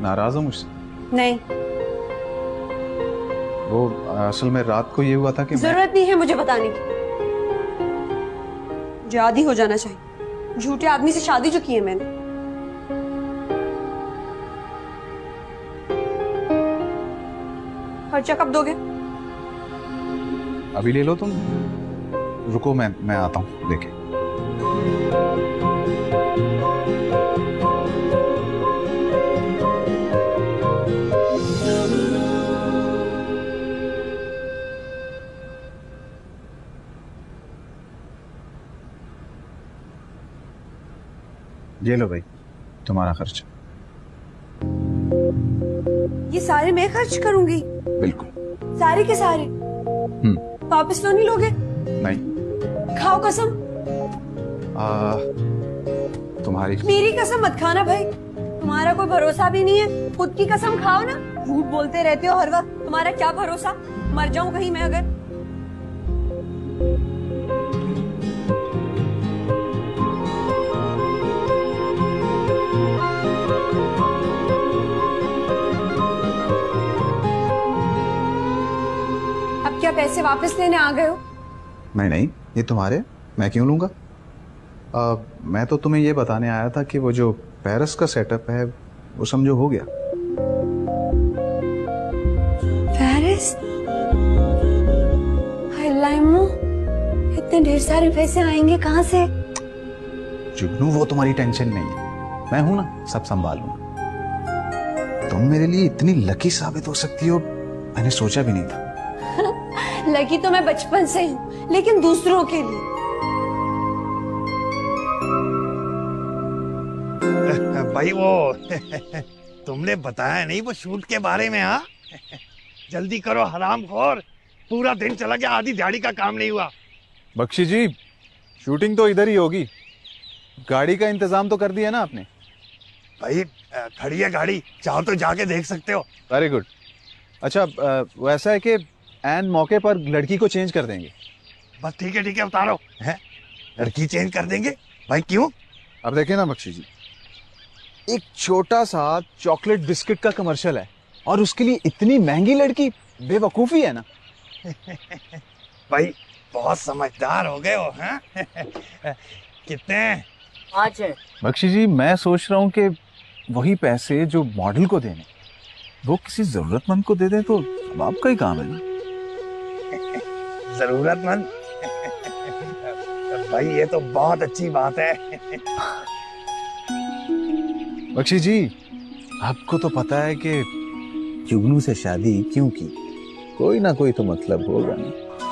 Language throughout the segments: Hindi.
नाराज हो मुझसे? नहीं। वो असल में रात को ये हुआ था कि जरूरत नहीं है मुझे बताने की। मुझे आदी हो जाना चाहिए। झूठे आदमी से शादी जो की है मैंने। खर्चा कब दोगे? अभी ले लो तुम। रुको, मैं आता हूँ लेके। ये लो भाई, तुम्हारा खर्च। ये सारे मैं खर्च करूंगी? बिल्कुल। सारे के सारे? वापस तो नहीं लोगे? नहीं। खाओ कसम। तुम्हारी। मेरी कसम मत खाना भाई, तुम्हारा कोई भरोसा भी नहीं है। खुद की कसम खाओ ना। झूठ बोलते रहते हो हर वक्त, तुम्हारा क्या भरोसा? मर जाऊं कहीं मैं अगर। अब क्या पैसे वापस लेने आ गए हो? नहीं, ये तुम्हारे, मैं क्यों लूंगा? मैं तो तुम्हें ये बताने आया था कि वो जो पेरिस का सेटअप है वो समझो हो गया। पेरिस? लाइमो, इतने ढेर सारे पैसे आएंगे कहाँ से? जुगनू वो तुम्हारी टेंशन नहीं है, मैं हूं ना, सब संभाल लूंगा। तुम मेरे लिए इतनी लकी साबित हो सकती हो, मैंने सोचा भी नहीं था। लकी तो मैं बचपन से ही हूँ, लेकिन दूसरों के लिए। भाई वो तुमने बताया नहीं वो शूट के बारे में? हाँ जल्दी करो हरामखोर, पूरा दिन चला गया, आधी दिहाड़ी का काम नहीं हुआ। बख्शी जी, शूटिंग तो इधर ही होगी, गाड़ी का इंतजाम तो कर दिया ना आपने? भाई खड़ी है गाड़ी, चाहो तो जाके देख सकते हो। Very good. अच्छा, वैसा है कि एन मौके पर लड़की को चेंज कर देंगे। बस ठीक है उतारो। है लड़की चेंज कर देंगे? भाई क्यों? अब देखिए ना बख्शी जी, एक छोटा सा चॉकलेट बिस्किट का कमर्शियल है और उसके लिए इतनी महंगी लड़की, बेवकूफी है ना। भाई बहुत समझदार हो गए हो। हैं कितने? 5 है। बख्शी जी, मैं सोच रहा हूँ कि वही पैसे जो मॉडल को देने वो किसी जरूरतमंद को दे दें तो अब आपका ही काम है ना। जरूरतमंद? भाई ये तो बहुत अच्छी बात है। बख्शी जी, आपको तो पता है कि जुगनू से शादी क्यों की, कोई ना कोई तो मतलब होगा ना।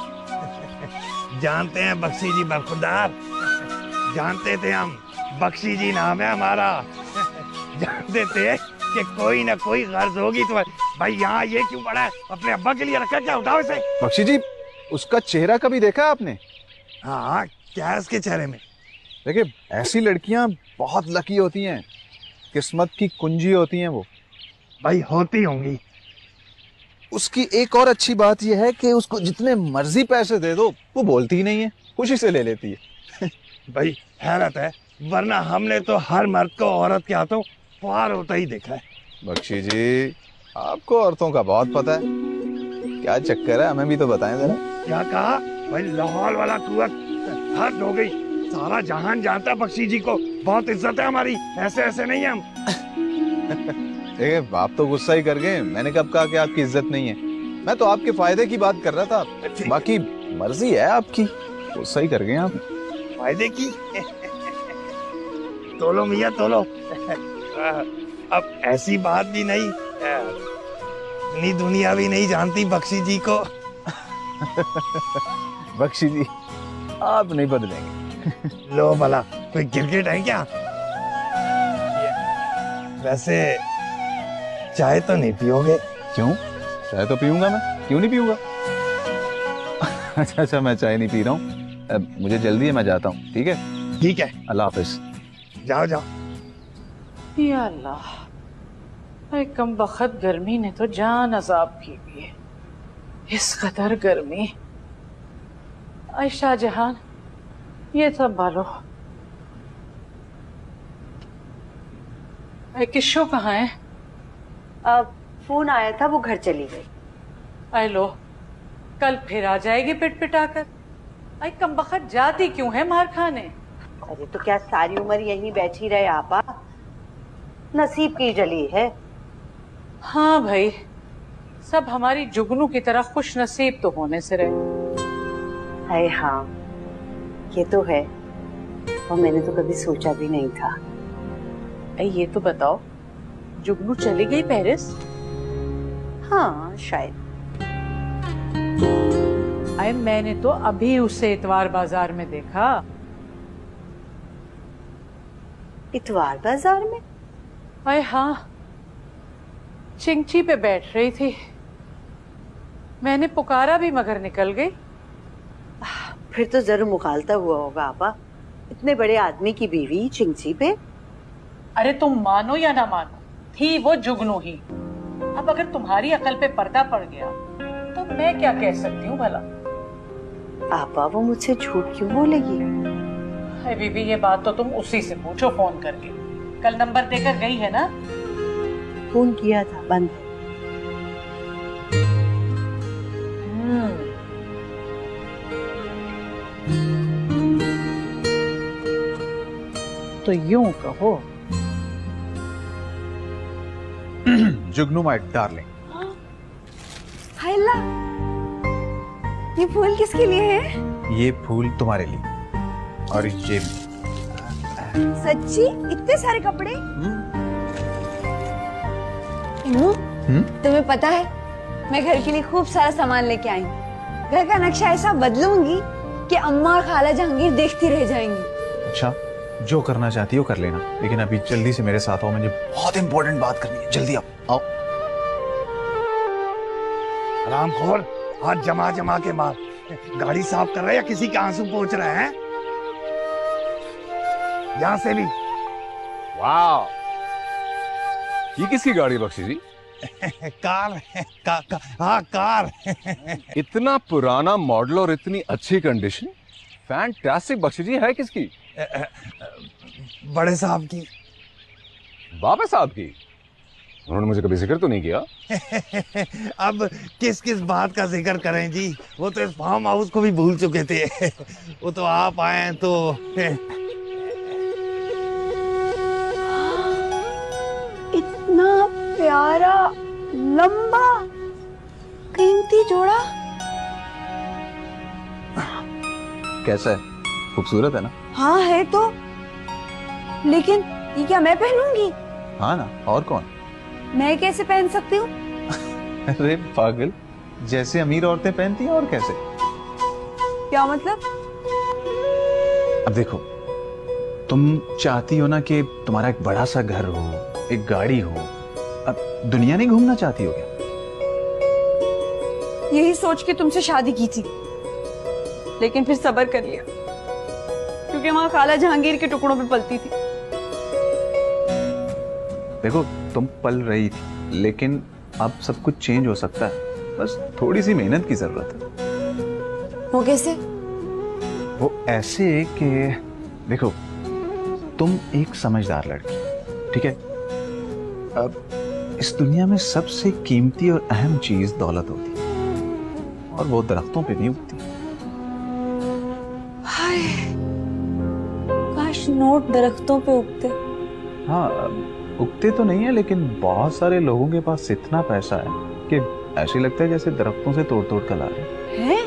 जानते हैं बख्शी जी बरखुरदार, जानते थे हम, बख्शी जी नाम है हमारा। जानते थे कि कोई ना कोई गर्ज होगी। तो भाई यहाँ ये क्यों पड़ा है? अपने अब्बा के लिए रखा क्या? उठाओ इसे। बख्शी जी, उसका चेहरा कभी देखा है आपने? हाँ, क्या है उसके चेहरे में? देखिए, ऐसी लड़कियां बहुत लकी होती हैं, किस्मत की कुंजी होती हैं वो। भाई होती होंगी। उसकी एक और अच्छी बात यह है कि उसको जितने मर्जी पैसे दे दो वो बोलती ही नहीं है, खुशी से ले लेती है। भाई हैरत है, वरना हमने तो हर मर्द को औरत के हाथों पार होता ही देखा है। बख्शी जी, आपको औरतों का बहुत पता है, क्या चक्कर है, हमें भी तो बताएं जरा। क्या कहा? भाई लाहौल वाला कुवत हद हो गई, सारा जहान जानता है बख्शी जी को, बहुत इज्जत है हमारी, ऐसे ऐसे नहीं है हम। देखिए, आप तो गुस्सा ही कर गए, मैंने कब कहा कि आपकी इज्जत नहीं है, मैं तो आपके फायदे की बात कर रहा था, बाकी मर्जी है आपकी, गुस्सा ही कर गए आप। फायदे की? तोलो मियाँ तोलो। अब ऐसी बात भी नहीं, इतनी दुनिया भी नहीं जानती बख्शी जी को। बख्शी जी, आप नहीं बदलेंगे। लो भला, कोई गिरगिट है क्या? वैसे चाय तो नहीं पियोगे? क्यों? चाय तो पीऊंगा मैं, क्यों नहीं पीऊंगा? अच्छा, मैं चाय नहीं पी रहा हूँ, मुझे जल्दी है, मैं जाता हूँ। ठीक है? ठीक है, अल्लाह हाफिज। जाओ जाओ। या अल्लाह, कम बखत गर्मी ने तो जान अजाब की हुई है। इस कदर गर्मी। आयशा जहान, ये संभालो। किशो कहाँ है? फोन आया था, वो घर चली गई। आई लो, कल फिर आ जाएगी पिट पिटाकर। आई कमबख्त जाती क्यों है मार खाने? अरे तो क्या सारी उम्र यहीं बैठी रहे आपा? नसीब की जली है। हाँ भाई, सब हमारी जुगनू की तरह खुश नसीब तो होने से रहे। है हाँ, ये तो है, और मैंने तो कभी सोचा भी नहीं था। ये तो बताओ, जुगनू चली गई पेरिस? हाँ शायद। मैंने तो अभी उसे इतवार बाजार में देखा। इतवार बाजार में? अरे हाँ, चिंची पे बैठ रही थी, मैंने पुकारा भी मगर निकल गई। फिर तो जरूर मुखालता हुआ होगा आपा, इतने बड़े आदमी की बीवी चिंची पे। अरे तुम मानो या ना मानो, थी वो जुगनू ही। अब अगर तुम्हारी अकल पे पर्दा पड़ गया तो मैं क्या कह सकती हूँ भला? आपा वो मुझसे झूठ क्यों बोलेगी? है बीबी, ये बात तो तुम उसी से पूछो फोन करके। कल नंबर देकर गई है ना? फोन किया था, बंद है। तो यूं कहो। जुगनू माय डार्लिंग। हाय अल्लाह, ये फूल किसके लिए है? ये फूल तुम्हारे लिए, और ये भी। सच्ची? इतने सारे कपड़े? इमू, तुम्हें पता है मैं घर के लिए खूब सारा सामान लेके आई हूँ। घर का नक्शा ऐसा बदलूंगी कि अम्मा और खाला जहांगीर देखती रह जाएंगी। अच्छा, जो करना चाहती हो कर लेना, लेकिन अभी जल्दी से मेरे साथ आओ, मुझे बहुत इंपॉर्टेंट बात करनी है। जल्दी आओ। रामखोर, हाथ जमा जमा के मार। गाड़ी साफ कर रहा है या किसी के आंसू पोंछ रहे हैं? यहाँ से भी। वाह, ये किसकी गाड़ी बख्शी जी? कार, हाँ कार। इतना पुराना मॉडल और इतनी अच्छी कंडीशन, फैंटास्टिक। बख्शी जी, है किसकी? बड़े साहब की। बाबा साहब की? उन्होंने मुझे कभी जिक्र तो नहीं किया। अब किस किस बात का जिक्र करें जी, वो तो इस फार्म हाउस को भी भूल चुके थे। वो तो आप आए तो। इतना प्यारा, लंबा, कीमती जोड़ा। कैसा है? खूबसूरत है ना? हाँ है तो, लेकिन ये क्या मैं पहनूंगी? हाँ ना, और कौन? मैं कैसे पहन सकती हूँ? अरे पागल, जैसे अमीर औरतें पहनती हैं, और कैसे? क्या मतलब? अब देखो, तुम चाहती हो ना कि तुम्हारा एक बड़ा सा घर हो, एक गाड़ी हो। अब दुनिया नहीं घूमना चाहती हो क्या? यही सोच के तुमसे शादी की थी, लेकिन फिर सब्र कर लिया, क्योंकि वहां खाला जहांगीर के टुकड़ों पे पलती थी। देखो, तुम पल रही थी, लेकिन अब सब कुछ चेंज हो सकता है। बस थोड़ी सी मेहनत की जरूरत है। वो कैसे? वो ऐसे कि देखो, तुम एक समझदार लड़की, ठीक है? अब इस दुनिया में सबसे कीमती और अहम चीज दौलत होती है, और वो दरख्तों पे नहीं उगती। हाय, काश नोट दरख्तों पे उगते। हाँ, उगते तो नहीं है, लेकिन बहुत सारे लोगों के पास इतना पैसा है कि ऐसे लगता है जैसे दरख्तों से तोड़ तोड़ कर ला रहे हैं।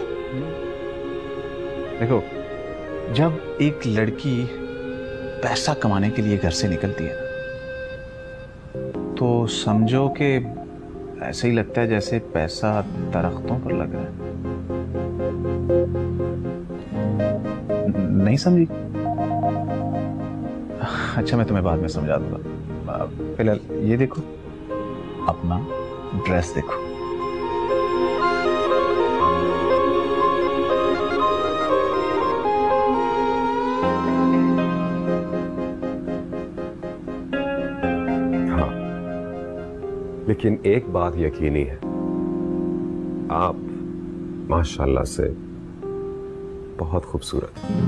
देखो, जब एक लड़की पैसा कमाने के लिए घर से निकलती है ना, तो समझो कि ऐसे ही लगता है जैसे पैसा दरख्तों पर लग रहा है। नहीं समझी? अच्छा, मैं तुम्हें बाद में समझा दूंगा। फिलहाल ये देखो, अपना ड्रेस देखो। हाँ, लेकिन एक बात यकीनी है, आप माशाल्लाह से बहुत खूबसूरत हैं।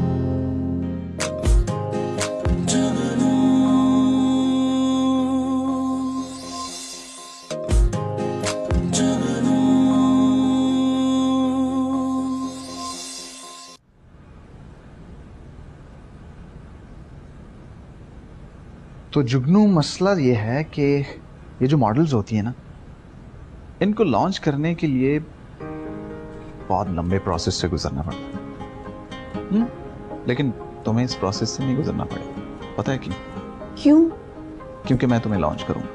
तो जुगनू मसला ये है कि ये जो मॉडल्स होती है ना, इनको लॉन्च करने के लिए बहुत लंबे प्रोसेस से गुजरना पड़ता है। लेकिन तुम्हें इस प्रोसेस से नहीं गुजरना पड़ेगा। पता है क्यों? क्यों? क्योंकि मैं तुम्हें लॉन्च करूंगा।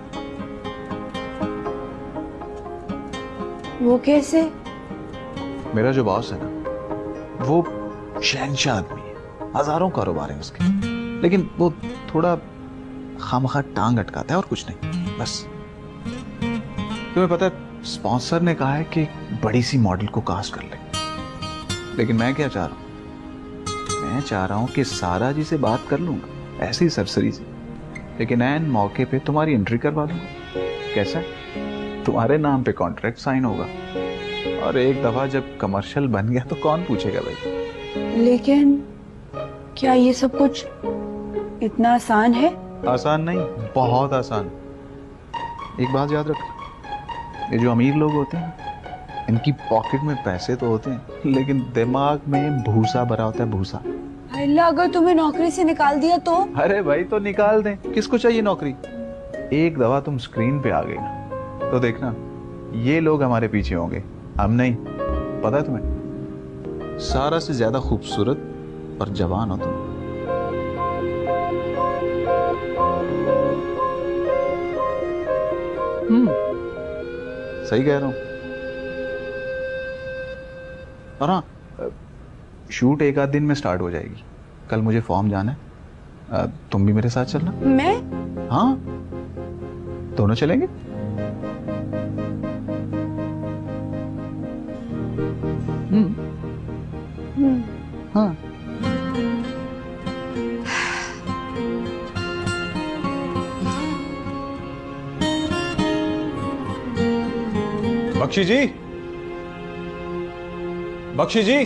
वो कैसे? मेरा जो बॉस है ना, वो शहंशाह आदमी है, हजारों कारोबार हैं उसके, लेकिन वो थोड़ा खामखा टांग अटकाता है और कुछ नहीं, बस। तुम्हें पता है, स्पॉन्सर ने कहा है कि एक बड़ी सी मॉडल को कास्ट कर ले, लेकिन मैं क्या चाह रहा हूं? मैं चाह रहा हूं कि सारा जी से बात कर लूंगा, ऐसे ही सरसरी से, लेकिन ऐन मौके पे तुम्हारी एंट्री करवा दूंगा। कैसा? तुम्हारे नाम पे कॉन्ट्रैक्ट साइन होगा, और एक दफा जब कमर्शियल बन गया तो कौन पूछेगा भाई। लेकिन क्या ये सब कुछ इतना आसान है? आसान नहीं, बहुत आसान। एक बात याद रख, ये जो अमीर लोग होते हैं, इनकी पॉकेट में पैसे तो होते हैं, लेकिन दिमाग में भूसा भरा होता है, भूसा। अल्लाह, अगर तुम्हें नौकरी से निकाल दिया तो? अरे भाई, तो निकाल दें, किसको चाहिए नौकरी? एक दफा तुम स्क्रीन पे आ गई ना, तो देखना ये लोग हमारे पीछे होंगे, हम नहीं। पता है तुम्हें, सारा से ज्यादा खूबसूरत और जवान हो तुम। सही कह रहा हूं। और हाँ, शूट एक आध दिन में स्टार्ट हो जाएगी। कल मुझे फॉर्म जाना है, तुम भी मेरे साथ चलना। मैं? हाँ, दोनों चलेंगे। हाँ। बख्शी जी, बख्शी जी।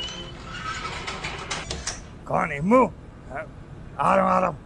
कौन है? मुंह आ रहा हूं, आ रहा हूं।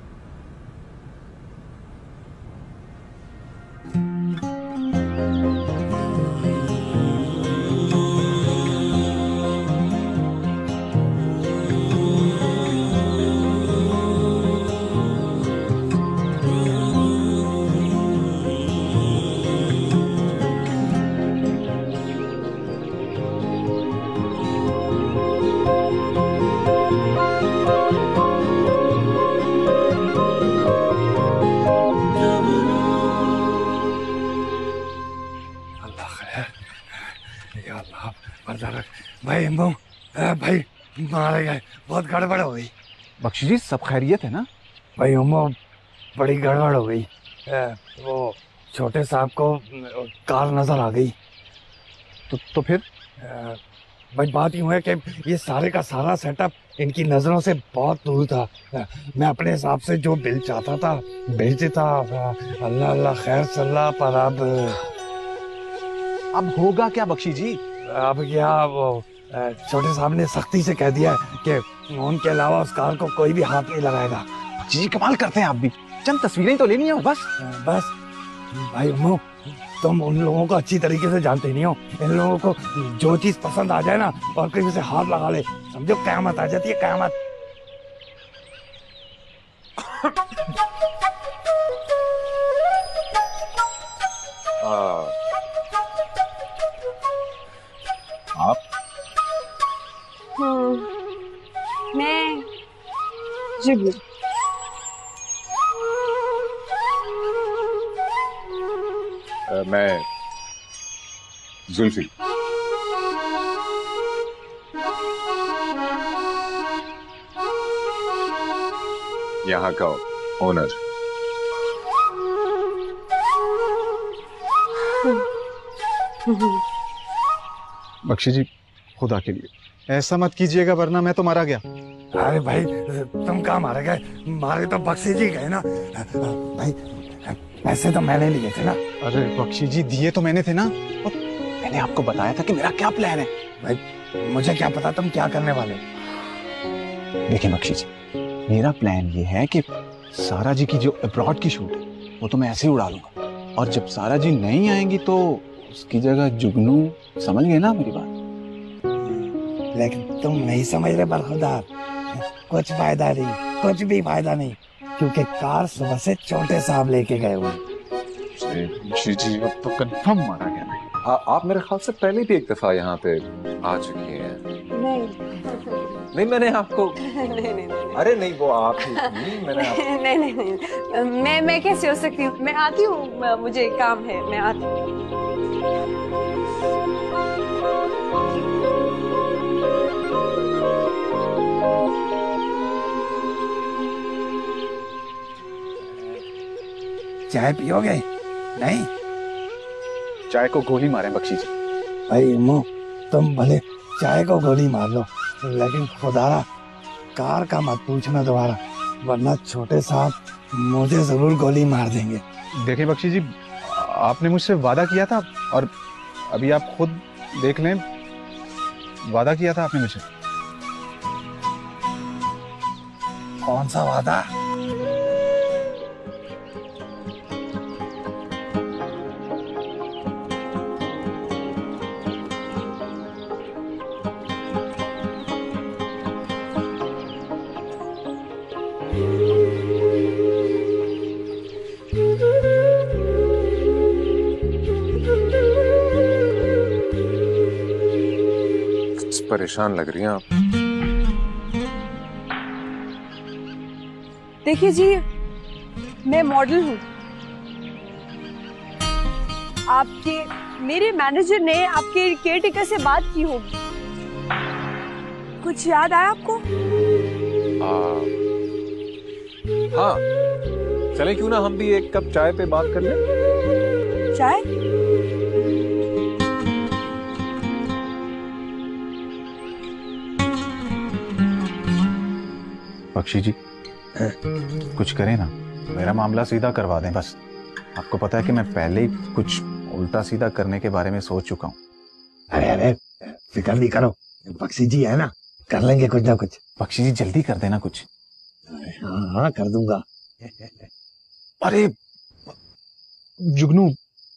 भाई भाई मारा गया, बहुत गड़बड़ हो गई। बख्शी जी, सब खैरियत है ना? भाई उम्मो, बड़ी गड़बड़ हो गई। वो छोटे साहब को कार नजर आ गई। तो फिर? भाई बात यूं है कि ये सारे का सारा सेटअप इनकी नजरों से बहुत दूर था। मैं अपने हिसाब से जो बिल चाहता था भेज देता। अल्लाह अल्लाह खैर सल्ला, पर अब होगा क्या बख्शी जी? अब क्या, वो छोटे साहब ने सख्ती से कह दिया है कि उनके अलावा उस कार को कोई भी हाथ नहीं लगाएगा। बख्शी जी, कमाल करते हैं आप भी। चंद तस्वीरें तो लेनी है बस। बस भाई उम्मो, तुम उन लोगों को अच्छी तरीके से जानते नहीं हो। इन लोगों को जो चीज पसंद आ जाए ना और कहीं से हाथ लगा ले, समझो कयामत आ जाती है, कयामत। आप? मैं जुगनू। मैं जुल्फी। यहाँ का ओनर। बख्शी जी, खुदा के लिए ऐसा मत कीजिएगा, वरना मैं तो मारा गया। अरे भाई, तुम कहाँ मारे गए? मारे तो बख्शी जी गए ना। भाई पैसे तो मैंने लिए थे ना। अरे बख्शी जी, दिए तो मैंने थे ना, और मैंने आपको बताया था कि मेरा क्या प्लान है। भाई मुझे क्या पता तुम क्या करने वाले। देखिए बख्शी जी, मेरा प्लान ये है कि सारा जी की जो अब्रॉड की शूट है वो तो मैं ऐसे ही उड़ा लूंगा, और जब सारा जी नहीं आएंगी तो उसकी जगह जुगनू। समझ गए ना मेरी बात? लेकिन तुम नहीं समझ रहे बरखुरदार, कुछ फायदा नहीं, कुछ भी फायदा नहीं। क्योंकि कार सुबह से छोटे साहब लेके गए हुए। जी अब तो कंफर्म माना गया नहीं। आप मेरे ख्याल से पहले भी एक दफा यहाँ पे आ चुकी हैं। नहीं मैंने आपको नहीं अरे नहीं वो आप ही थी, मैंने आप... नहीं मैं कैसे हो सकती हूँ? मैं आती हूँ, मुझे काम है, मैं आती हूँ। चाय पियोगे? नहीं चाय को गोली मारे बख्शी जी। भाई इम्मू, तुम भले चाय को गोली मार लो, लेकिन खुदारा कार का मत पूछना दोबारा, वरना छोटे साहब मुझे जरूर गोली मार देंगे। देखिए बख्शी जी, आपने मुझसे वादा किया था और अभी आप खुद देख लें, वादा किया था आपने मुझसे। कौन सा वादा? परेशान लग रही हैं आप। देखिए जी, मैं मॉडल हूँ। आपके मेरे मैनेजर ने आपके केयरटेकर से बात की होगी, कुछ याद आया आपको? हाँ चले क्यों ना हम भी एक कप चाय पे बात कर लें। चाय? बख्शी जी कुछ करें ना, मेरा मामला सीधा करवा दें बस। आपको पता है कि मैं पहले ही कुछ उल्टा सीधा करने के बारे में सोच चुका हूँ। अरे फिक्र नहीं करो, बख्शी जी है ना, कर लेंगे कुछ ना कुछ। बख्शी जी जल्दी कर देना कुछ। हाँ कर दूंगा। अरे जुगनू,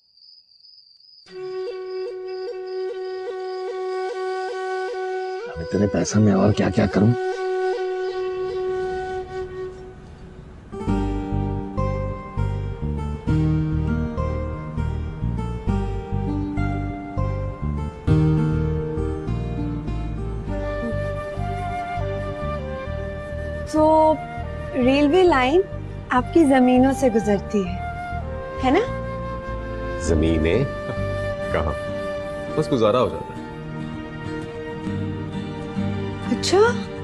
अब इतने पैसा में और क्या क्या करूं? तो रेलवे लाइन आपकी जमीनों से गुजरती है ना? जमीनें कहाँ, बस गुजारा हो जाता है। अच्छा,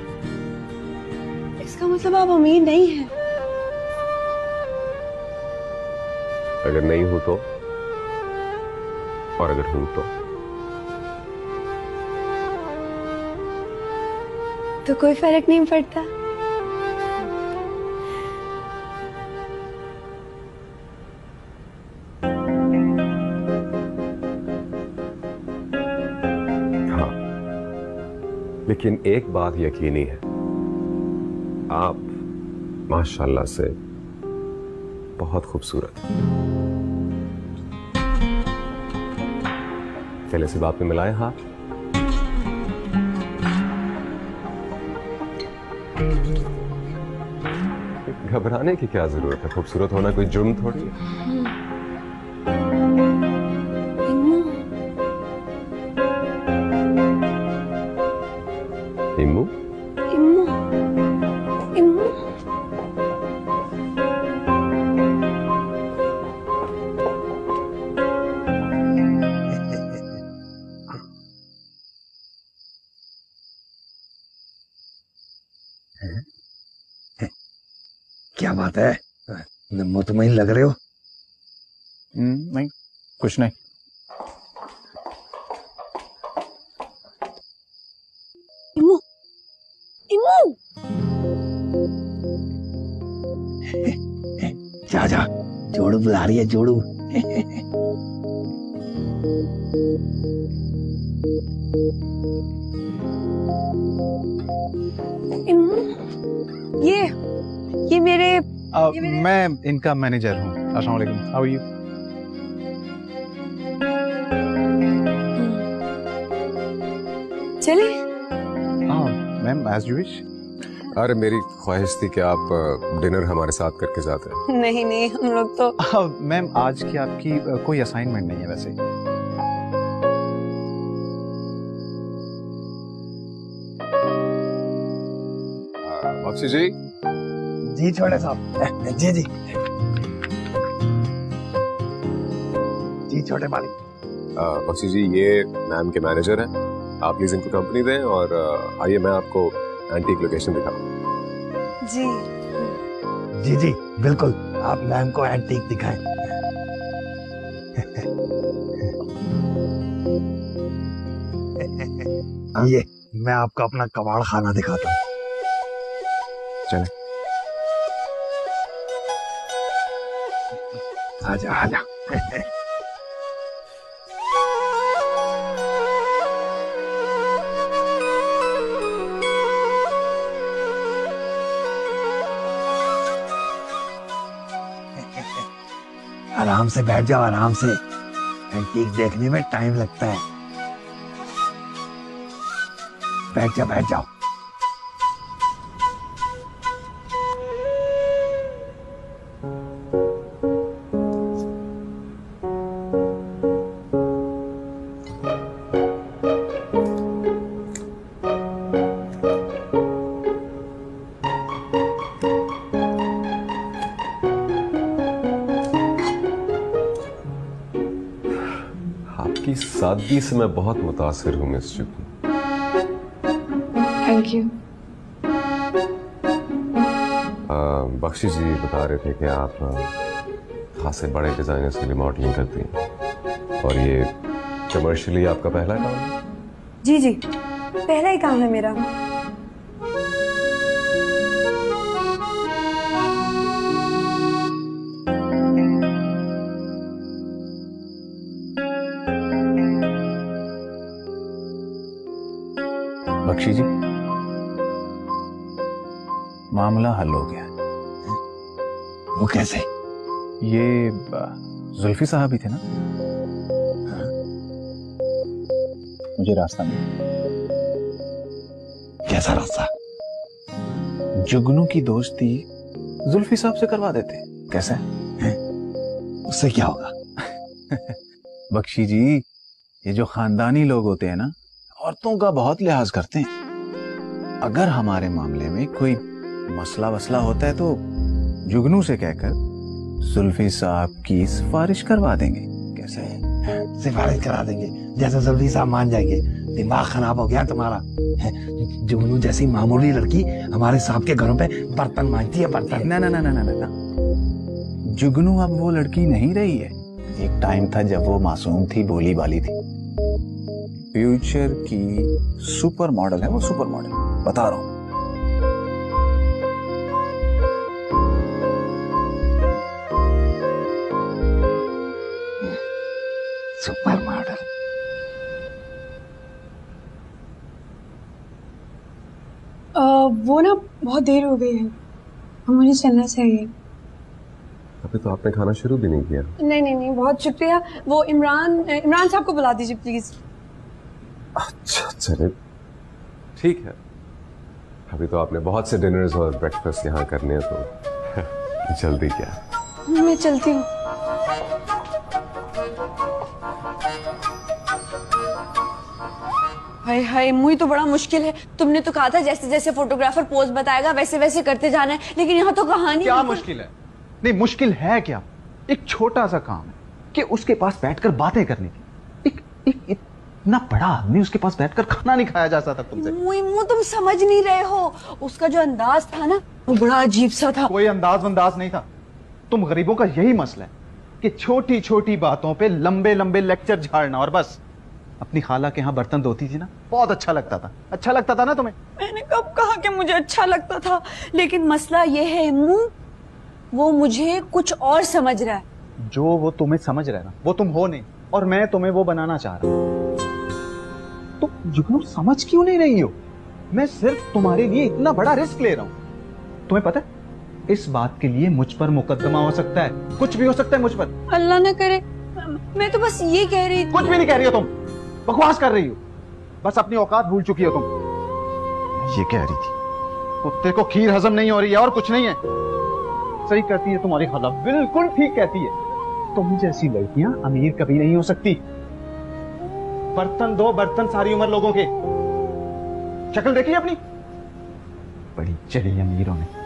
इसका मतलब आप अमीर नहीं हैं। अगर नहीं हूं तो, और अगर हूं तो कोई फर्क नहीं पड़ता। लेकिन एक बात यकीनी है, आप माशाल्लाह से बहुत खूबसूरत हैं। पहले से बात में मिलाए हाथ। घबराने की क्या जरूरत है, खूबसूरत होना कोई जुर्म थोड़ी है। इम्मू? इम्मू, इम्मू। क्या बात है, मुतमईन लग रहे हो? नहीं कुछ नहीं। इम्मू, इम्मू। जा जा, जोड़ू बुला रही है, जोड़ू। इम्मू, ये मेरे मैं इनका मैनेजर हूँ। अस्सलाम वालेकुम, हाउ आर यू? चले? हाँ मैम, एज यू विश। अरे मेरी ख्वाहिश थी कि आप डिनर हमारे साथ करके जाते हैं। नहीं नहीं, हम लोग तो मैम आज की आपकी कोई असाइनमेंट नहीं है वैसे। बख्शी जी। जी छोटे साहब। जी जी जी छोटे मालिक। बख्शी जी, ये मैम के मैनेजर हैं, आप प्लीज इनको कंपनी दें और आइए मैं आपको एंटीक लोकेशन दिखाऊं। जी जी जी बिल्कुल, आप मैम को एंटीक दिखाएं। ये मैं आपको अपना कबाड़ खाना दिखाता हूँ। चले आजा आजा। आराम से बैठ जाओ, आराम से। एंटीक देखने में टाइम लगता है। बैठ जाओ बैठ जाओ। आपकी सादगी से मैं बहुत मुतासिर हूँ miss Jugnu. Thank you. Bakshi जी बता रहे थे कि आप खासे बड़े डिजाइनर्स के लिए मॉडलिंग करती हैं और ये कमर्शियली आपका पहला काम है? जी जी, पहला ही काम है मेरा। बख्शी जी, मामला हल हो गया। वो कैसे? ये जुल्फी साहब ही थे ना? मुझे रास्ता मिला। कैसा रास्ता? जुगनू की दोस्ती जुल्फी साहब से करवा देते। कैसे? उससे क्या होगा? बख्शी जी, ये जो खानदानी लोग होते हैं ना, औरतों का बहुत लिहाज करते हैं। अगर हमारे मामले में कोई मसला वसला होता है तो जुगनू से कहकर जुल्फी साहब की सिफारिश करवा देंगे। कैसे? सिफारिश करा देंगे, जैसे जुल्फी साहब मान जाएंगे। दिमाग खराब हो गया तुम्हारा। जुगनू जैसी मामूली लड़की हमारे साहब के घरों पे बर्तन मांजती है, बर्तन। ना ना ना ना ना ना, जुगनू अब वो लड़की नहीं रही है। एक टाइम था जब वो मासूम थी, भोली भाली थी। फ्यूचर की सुपर मॉडल है वो, सुपर मॉडल बता रहा हूं। Super model. वो ना बहुत देर हो गई है, मुझे चलना चाहिए। अभी तो आपने खाना शुरू भी नहीं किया। नहीं नहीं नहीं, बहुत शुक्रिया। वो इमरान साहब को बुला दीजिए प्लीज। अच्छा चले ठीक है। अभी तो आपने बहुत से डिनर्स और ब्रेकफास्ट यहाँ करने हैं तो जल्दी क्या। मैं चलती हूँ। हाय हाय, मुझे तो बड़ा मुश्किल है। तुमने तो कहा था जैसे जैसे फोटोग्राफर पोज बताएगा वैसे वैसे करते जाना है, लेकिन यहाँ तो कहानी। क्या मुश्किल है? नहीं, मुश्किल है क्या? एक छोटा सा काम है कि उसके पास बैठकर बातें करने की। एक इतना बड़ा आदमी, उसके पास बैठकर खाना नहीं खाया जा सकता तुमसे। मुझे तुम समझ नहीं रहे हो। उसका जो अंदाज था ना, वो बड़ा अजीब सा था। कोई अंदाज नहीं था। तुम गरीबों का यही मसला है कि छोटी छोटी बातों पे लंबे लंबे लेक्चर झाड़ना। और बस अपनी खाला के यहाँ बर्तन धोती थी ना, बहुत अच्छा लगता था। अच्छा लगता था ना तुम्हें? मैंने कब कहा कि मुझे अच्छा लगता था? लेकिन मसला ये है इम्मू, वो मुझे कुछ और समझ रहा है। जो वो तुम्हें समझ रहा है ना, वो तुम हो नहीं, और मैं तुम्हें वो बनाना चाह रहा हूं। तुम जुगनू समझ क्यों नहीं रही हो? मैं सिर्फ तुम्हारे लिए इतना बड़ा रिस्क ले रहा हूं। तुम्हें पता है, इस बात के लिए मुझ पर मुकदमा हो सकता है, कुछ भी हो सकता है मुझ पर। अल्लाह न करे। मैं तो बस ये कह रही थी। कुछ भी नहीं कह रही हो तुम, बकवास कर रही हो। बस अपनी औकात भूल चुकी हो तुम। ये कह रही थी कुत्ते को खीर हजम नहीं हो रही है और कुछ नहीं है। सही कहती है तुम्हारी खाला, बिल्कुल ठीक कहती है। तुम जैसी लड़कियां अमीर कभी नहीं हो सकती। बर्तन दो बर्तन सारी उम्र लोगों के। शक्ल देखी अपनी, बड़ी चढ़ी अमीरों ने।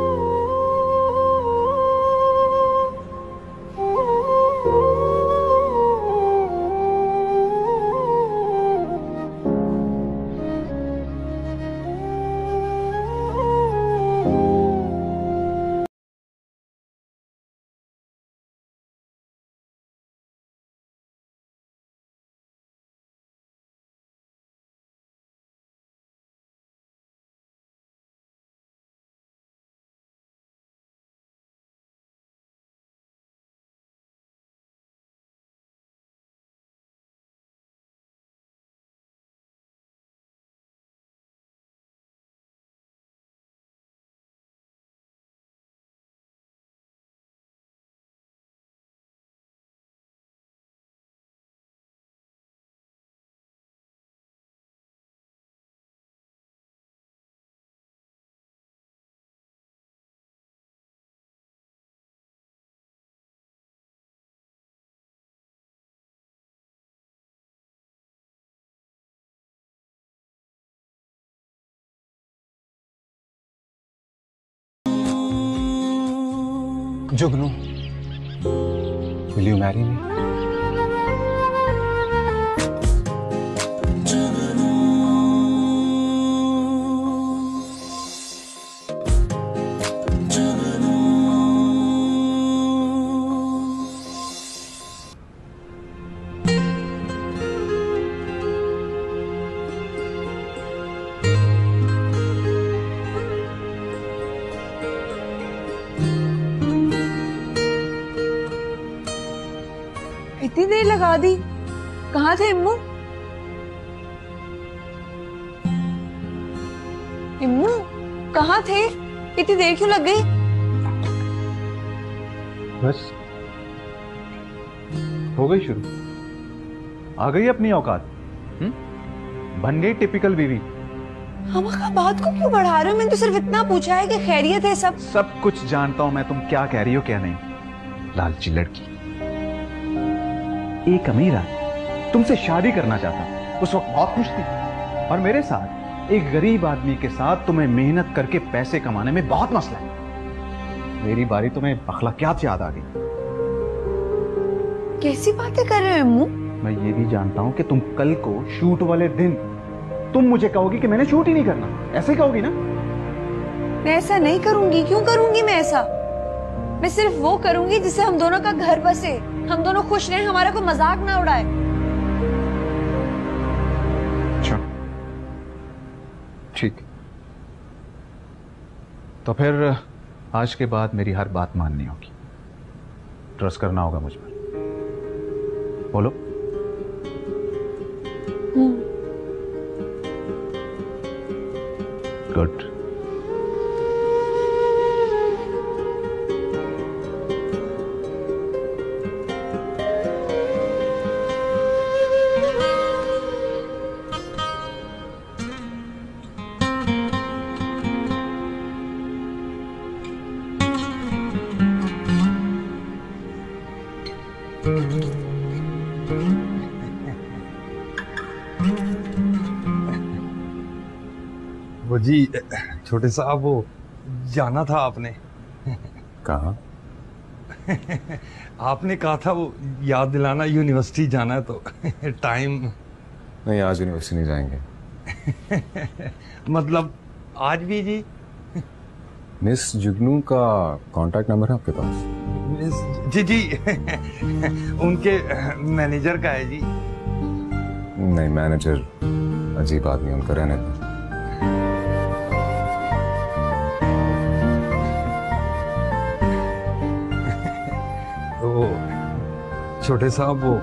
जुगनू, will you marry me? इतनी देर लगा दी, कहाँ थे इम्मू? इम्मू कहाँ थे? इतनी देर क्यों लग गई? बस हो गई शुरू, आ गई अपनी औकात। बन गई टिपिकल बीवी। हम बात को क्यों बढ़ा रहे हो? मैंने तो सिर्फ इतना पूछा है कि खैरियत है सब। सब कुछ जानता हूं मैं, तुम क्या कह रही हो क्या नहीं। लालची लड़की, एक अमीर आदमी तुमसे शादी करना चाहता, उस वक्त बहुत खुश थी, और मेरे साथ एक गरीब आदमी के साथ तुम्हें मेहनत करके पैसे कमाने में बहुत मसला है। मेरी बारी तुम्हें अखलाकियात याद आ गई। कैसी बातें कर रहे हो अम्मू? मैं ये भी जानता हूं कि तुम कल को शूट वाले दिन तुम मुझे कहोगी कि मैंने शूट ही नहीं करना, ऐसे ही कहोगी ना? मैं ऐसा नहीं करूंगी। क्यों करूंगी मैं ऐसा? मैं सिर्फ वो करूंगी जिससे हम दोनों का घर बसे, हम दोनों खुश रहें, हमारा कोई मजाक ना उड़ाए। अच्छा ठीक, तो फिर आज के बाद मेरी हर बात माननी होगी, ट्रस्ट करना होगा मुझ पर। बोलो। गुड। वो जी छोटे साहब, वो जाना था आपने। कहाँ? आपने कहा था वो याद दिलाना, यूनिवर्सिटी जाना है तो टाइम। नहीं, आज यूनिवर्सिटी नहीं जाएंगे। मतलब आज भी जी? मिस जुगनू का कांटेक्ट नंबर है आपके पास? जी जी उनके मैनेजर का है जी। नहीं, मैनेजर अजीब आदमी, उनका रहने दो। तो छोटे साहब, वो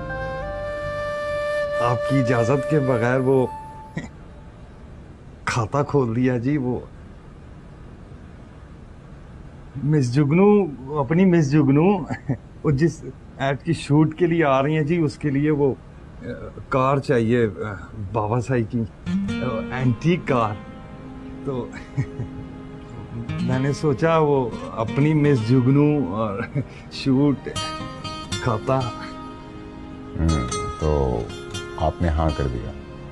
आपकी इजाजत के बगैर वो खाता खोल दिया जी। वो मिस जुगनू, अपनी मिस जुगनू वो जिस ऐड की शूट के लिए आ रही हैं जी, उसके लिए वो कार चाहिए, बाबा साई की एंटीक कार। तो मैंने सोचा वो अपनी मिस जुगनू और शूट खाता। तो आपने हाँ कर दिया?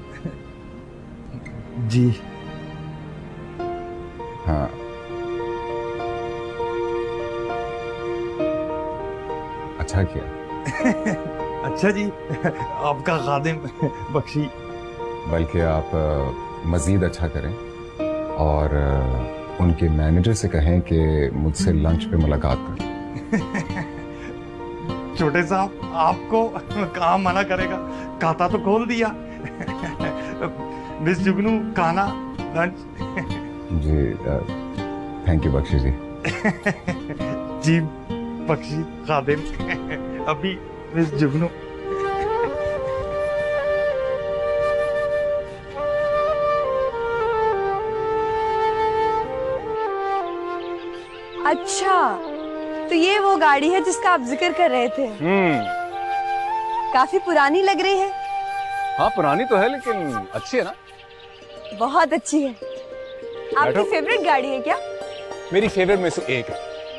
जी हाँ। अच्छा किया। अच्छा जी, आपका खादिम बख्शी। बल्कि आप मजीद अच्छा करें और उनके मैनेजर से कहें कि मुझसे लंच पे मुलाकात करें। छोटे साहब, आपको कहाँ मना करेगा, खाता तो खोल दिया। मिस जुगनू खाना लंच। जी थैंक यू बख्शी जी। जी बख्शी खादिम। अभी मिस जुगनू। अच्छा, तो ये वो गाड़ी है जिसका आप जिक्र कर रहे थे। काफी पुरानी लग रही है। हाँ पुरानी तो है लेकिन अच्छी है ना। बहुत अच्छी है। आपकी फेवरेट गाड़ी है क्या? मेरी फेवरेट में से एक है।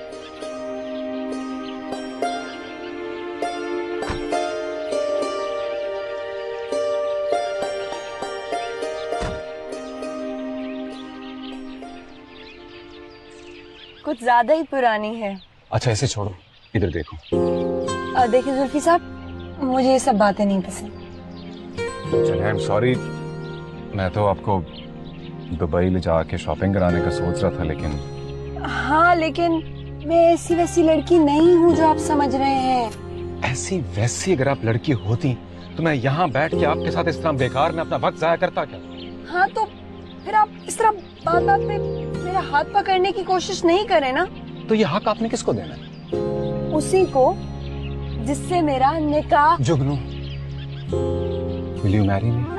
कुछ ज्यादा ही पुरानी है। अच्छा इसे छोड़ो, इधर देखो। देखिए जुल्फी साहब, मुझे ये सब बातें नहीं पसंद। चलिए आई एम सॉरी, मैं तो आपको दुबई ले जाके शॉपिंग कराने का सोच रहा था लेकिन। हाँ लेकिन मैं ऐसी वैसी लड़की नहीं हूँ जो आप समझ रहे हैं। ऐसी वैसी अगर आप लड़की होती तो मैं यहाँ बैठ के आपके साथ इस तरह बेकार में अपना वक्त जाया करता क्या? हाँ तो फिर आप इस तरह बात बात पे मेरा हाथ पकड़ने की कोशिश नहीं करें ना। तो ये हक आपने किसको देना है? उसी को जिससे मेरा निकाह। जुगनू, will you marry me?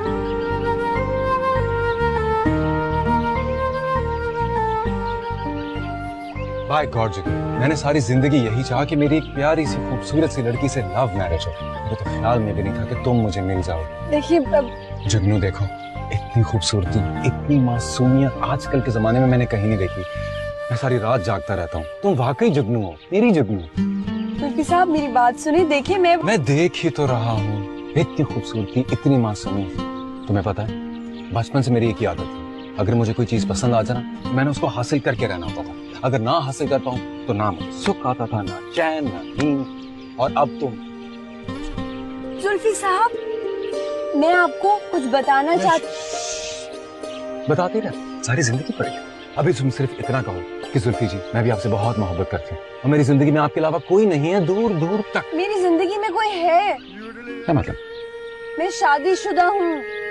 By god Jugnu, मैंने सारी जिंदगी यही चाहा कि मेरी एक प्यारी सी खूबसूरत सी लड़की से लव मैरिज हो। मुझे तो ख्याल में भी नहीं था कि तुम मुझे मिल जाओ। देखिए जुगनू देखो, इतनी खूबसूरती, इतनी मासूमियत आजकल के जमाने में मैंने कहीं नहीं देखी। मैं सारी रात जागता रहता हूँ। तुम वाकई जुगनू हो, मेरी जुगनू। जुल्फी साहब मेरी बात सुनिए। देखिए मैं देख ही तो रहा हूँ, इतनी खूबसूरती, इतनी मासूमियत। तुम्हें पता है बचपन से मेरी एक ही आदत है, अगर मुझे कोई चीज पसंद आ जाना मैंने उसको हासिल करके रहना होता था। अगर ना हासिल कर पाऊं तो ना मुझे सुख आता था, ना चैन, ना नींद। और अब तुम। जुल्फी साहब मैं आपको कुछ बताना चाहती। बताते रहे सारी जिंदगी पड़ेगी। अभी तुम सिर्फ इतना कहो कि जुल्फी जी मैं भी आपसे बहुत मोहब्बत करती हूँ और मेरी जिंदगी में आपके अलावा कोई नहीं है, दूर दूर तक। मेरी जिंदगी में कोई है? क्या मतलब? मैं शादीशुदा हूँ।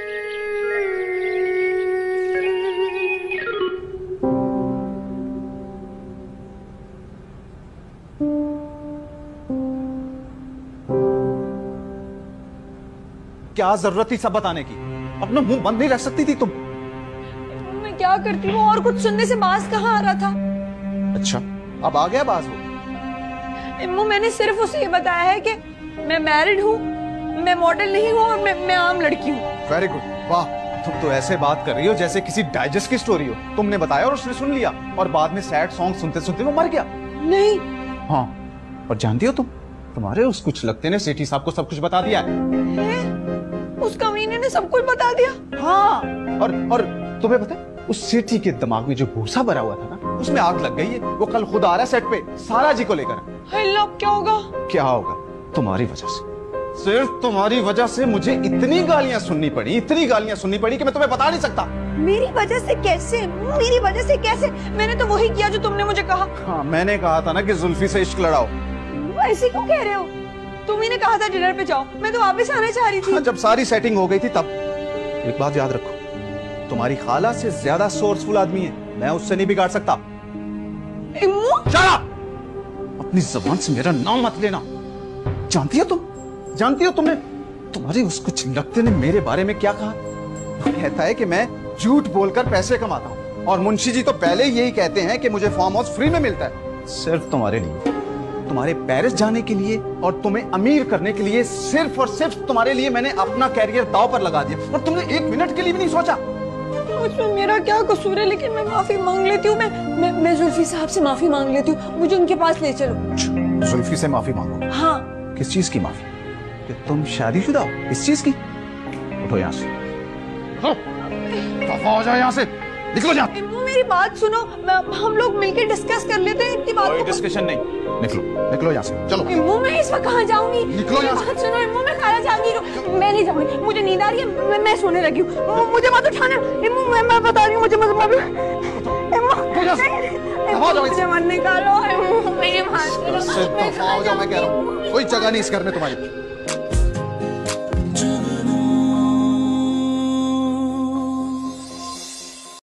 क्या जरूरत थी सब बताने की? अपना मुंह बंद नहीं रख सकती थी तुम? मैं क्या करती हूँ, और कुछ सुनने से बाज कहाँ आ रहा था। अच्छा अब आ गया बाज वो? इम्मू मैंने सिर्फ उसे ये बताया है कि मैं मैरिड हूँ, मैं मॉडल नहीं हूँ और मैं आम लड़की हूँ। वेरी गुड, वाह। तुम तो ऐसे बात कर रही हो जैसे किसी डाइजेस्ट की स्टोरी हो। तुमने बताया और उसने सुन लिया और बाद में सैड सॉन्ग सुनते सुनते वो मर गया। नहीं। हाँ, और जानती हो तुम्हारे उस कुछ लगते ने सेठी साहब को सब कुछ बता दिया है। उस कमीने ने सब कुछ बता दिया? हाँ, और तुम्हें पता है उस सेठी के दिमाग में जो भूसा भरा हुआ था ना, उसमें आग लग गई है। वो कल खुद आ रहा है सेट पे सारा जी को लेकर। अल्लाह, क्या होगा? क्या होगा? तुम्हारी वजह से, सिर्फ तुम्हारी वजह से मुझे इतनी गालियां सुननी पड़ी कि मैं तुम्हें बता नहीं सकता। मेरी वजह से कैसे? मेरी वजह से कैसे? मैंने तो वही किया जो तुमने मुझे कहा। हाँ, मैंने कहा था ना कि जुल्फी से इश्क लड़ाओ। ऐसे क्यों कह रहे हो? तुम ही ने कहा था डिनर पे जाओ, मैं तो वापस आना चाह रही थी। हाँ, जब सारी सेटिंग हो गई थी तब। एक बात याद रखो, तुम्हारी खाला से ज्यादा सोर्सफुल आदमी है, मैं उससे नहीं बिगाड़ सकता। Shut up! अपनी जबान से मेरा नाम मत लेना। जानती हो तुमने तुम्हारी उस कुछ लगते ने मेरे बारे में क्या कहा? वो कहता है कि मैं झूठ बोलकर पैसे कमाता हूँ और मुंशी जी तो पहले ही यही कहते हैं कि मुझे फार्म हाउस फ्री में मिलता है। सिर्फ तुम्हारे लिए, तुम्हारे पेरिस जाने के लिए और तुम्हें अमीर करने के लिए, सिर्फ और सिर्फ तुम्हारे लिए मैंने अपना कैरियर दांव पर लगा दिया और तुमने एक मिनट के लिए भी नहीं सोचा। मुझमें मेरा क्या कसूर है, लेकिन मैं माफी मांग लेती हूँ। मैं जुल्फी साहब से माफी मांग लेती हूँ, मुझे उनके पास ले चलो। जुल्फी से माफी मांगो? हाँ। किस चीज की माफी? कि तुम शादीशुदा हो, इस चीज की? उठो यहाँ से, दफा हो जाओ यहाँ से, निकलो यहाँ। इम्मू मेरी बात सुनो, हम लोग मिलकर डिस्कस कर लेते हैं इतनी बात कोई को। डिस्कशन नहीं, निकलो निकलो यहाँ से, चलो। इम्मू मैं इस वक्त कहाँ जाऊंगी? निकलो यहाँ से। बात सुनो इम्मू, मैं खाना जहांगीर हूँ, मैं नहीं जाऊंगी, मुझे नींद आ रही है, मैं सोने लगी हूँ, मुझे मत उठाना इम्मू, मैं बता रही हूँ, मुझे मत मुझे मत निकालो इम्मू, मेरी बात सुनो। दफा हो जाओ, मैं कह रहा हूँ, कोई जगह नहीं इस घर में तुम्हारी।